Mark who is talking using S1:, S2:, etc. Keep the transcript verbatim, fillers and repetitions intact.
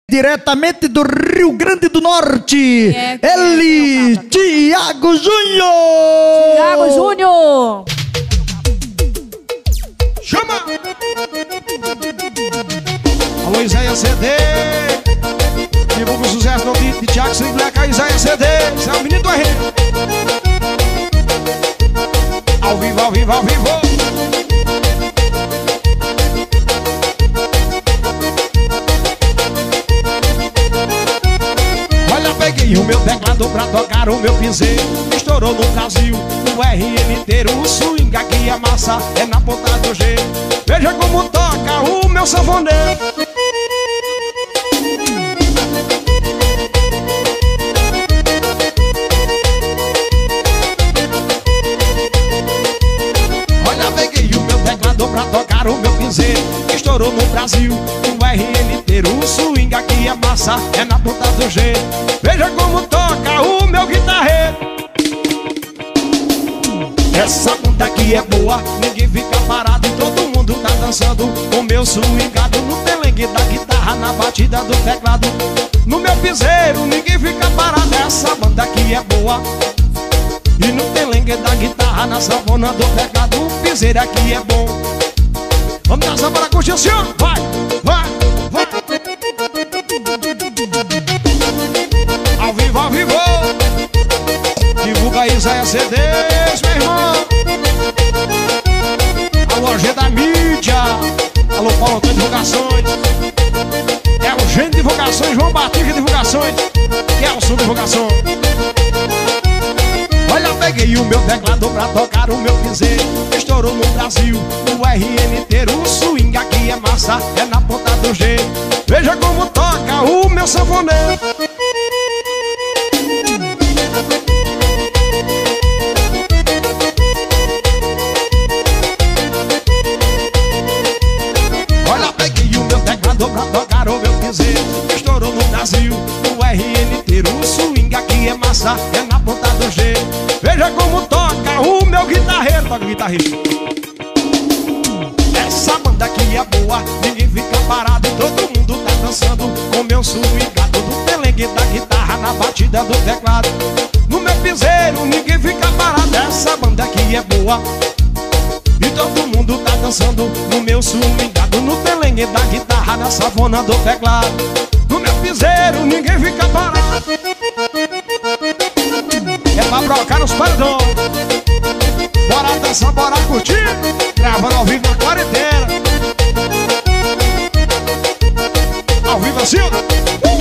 S1: Diretamente do Rio Grande do Norte, é, ele, é Thiago Júnior.
S2: Thiago Júnior.
S3: Chama! Alô, Isaia C D. Divulga o sucesso do de, de Thiago Sem Bleca, Isaia C D. Esse é o menino do R. Ao vivo, ao vivo, ao vivo. Peguei o meu teclado pra tocar o meu piseiro. Estourou no Brasil, o R M inteiro. O swing aqui, a massa é na ponta do G. Veja como toca o meu sanfoneiro. Olha, peguei o meu teclado pra tocar o meu piseiro. Estourou no Brasil, o R M inteiro. O swing aqui, a massa é na ponta do G. Veja como toca o meu guitarreiro. Essa banda aqui é boa, ninguém fica parado e todo mundo tá dançando. O meu swingado no telengue da guitarra, na batida do teclado. No meu piseiro ninguém fica parado. Essa banda aqui é boa e no telengue da guitarra, na sanfona do teclado. O piseiro aqui é bom. Vamos dançar para curtir, senhor. Vai, vai, vai. Ao vivo, ao vivo. Divulga aí, Isaia C Ds, meu irmão. Alô, G da mídia. Alô, Paulo Antônio Divulgações. É o Gênio Divulgações, João Batista Divulgações. Kelson Divulgações. Olha, peguei o meu teclado pra tocar o meu piseiro. Estourou no Brasil, o R M inteiro. O swing aqui é massa, é na ponta do G. Veja como toca o meu sanfoneiro. Olha, peguei o meu teclado pra tocar o meu piseiro. Estourou no Brasil, o R M inteiro. O swing aqui é massa, é na ponta do G. Veja como toca o meu guitarreiro. Toca o guitarrista. Essa banda aqui é boa, ninguém fica parado e todo mundo tá dançando. Com meu swingado do telengue da guitarra, na batida do teclado. No meu piseiro ninguém fica parado. Essa banda aqui é boa e todo mundo tá dançando. No meu swingado, no telengue da guitarra, na sanfona do teclado. No meu piseiro ninguém fica parado. É pra brocar nos paredões. Bora dançar, bora curtir. Gravando ao vivo na quarentena. Ao vivo assim, ó.